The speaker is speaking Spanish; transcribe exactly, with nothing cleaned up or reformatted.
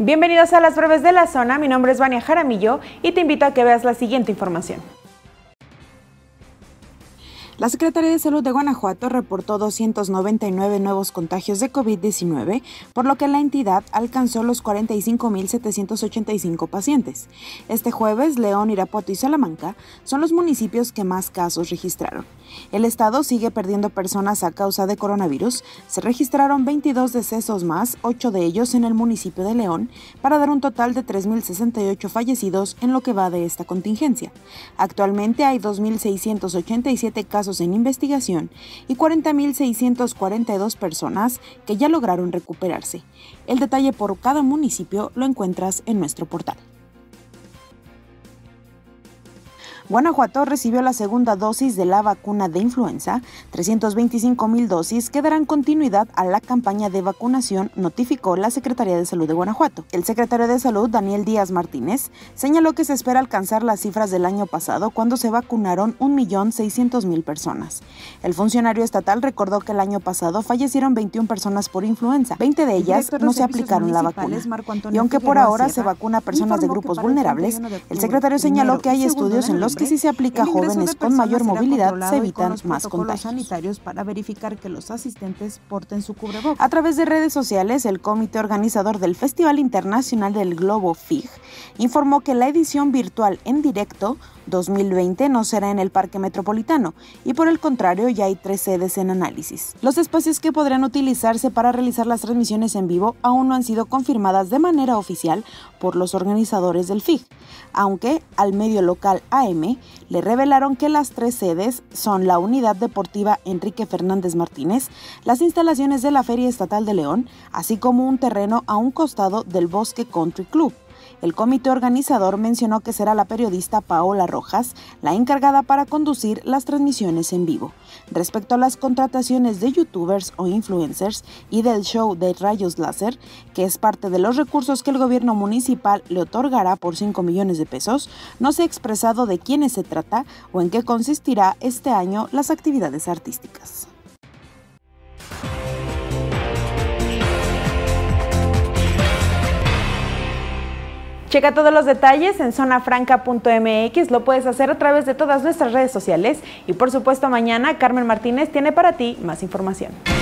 Bienvenidos a las breves de la zona, mi nombre es Vania Jaramillo y te invito a que veas la siguiente información. La Secretaría de Salud de Guanajuato reportó doscientos noventa y nueve nuevos contagios de COVID diecinueve, por lo que la entidad alcanzó los cuarenta y cinco mil setecientos ochenta y cinco pacientes. Este jueves, León, Irapuato y Salamanca son los municipios que más casos registraron. El estado sigue perdiendo personas a causa de coronavirus. Se registraron veintidós decesos más, ocho de ellos en el municipio de León, para dar un total de tres mil sesenta y ocho fallecidos en lo que va de esta contingencia. Actualmente hay dos mil seiscientos ochenta y siete casos en investigación y cuarenta mil seiscientas cuarenta y dos personas que ya lograron recuperarse. El detalle por cada municipio lo encuentras en nuestro portal. Guanajuato recibió la segunda dosis de la vacuna de influenza. trescientas veinticinco mil dosis que darán continuidad a la campaña de vacunación, notificó la Secretaría de Salud de Guanajuato. El secretario de Salud, Daniel Díaz Martínez, señaló que se espera alcanzar las cifras del año pasado, cuando se vacunaron un millón seiscientas mil personas. El funcionario estatal recordó que el año pasado fallecieron veintiuna personas por influenza. veinte de ellas no se aplicaron la vacuna. Y aunque por ahora se vacuna a personas de grupos vulnerables, el secretario señaló que hay estudios en los que si se aplica a jóvenes con mayor movilidad se evitan más contagios. Sanitarios para verificar que los asistentes porten su cubrebocas. A través de redes sociales, el comité organizador del Festival Internacional del Globo F I G informó que la edición virtual en directo dos mil veinte no será en el Parque Metropolitano y por el contrario ya hay tres sedes en análisis. Los espacios que podrán utilizarse para realizar las transmisiones en vivo aún no han sido confirmadas de manera oficial por los organizadores del F I G, aunque al medio local A M le revelaron que las tres sedes son la Unidad Deportiva Enrique Fernández Martínez, las instalaciones de la Feria Estatal de León, así como un terreno a un costado del Bosque Country Club. El comité organizador mencionó que será la periodista Paola Rojas la encargada para conducir las transmisiones en vivo. Respecto a las contrataciones de youtubers o influencers y del show de rayos láser, que es parte de los recursos que el gobierno municipal le otorgará por cinco millones de pesos, no se ha expresado de quiénes se trata o en qué consistirá este año las actividades artísticas. Checa todos los detalles en zona franca punto m x, lo puedes hacer a través de todas nuestras redes sociales y por supuesto mañana Carmen Martínez tiene para ti más información.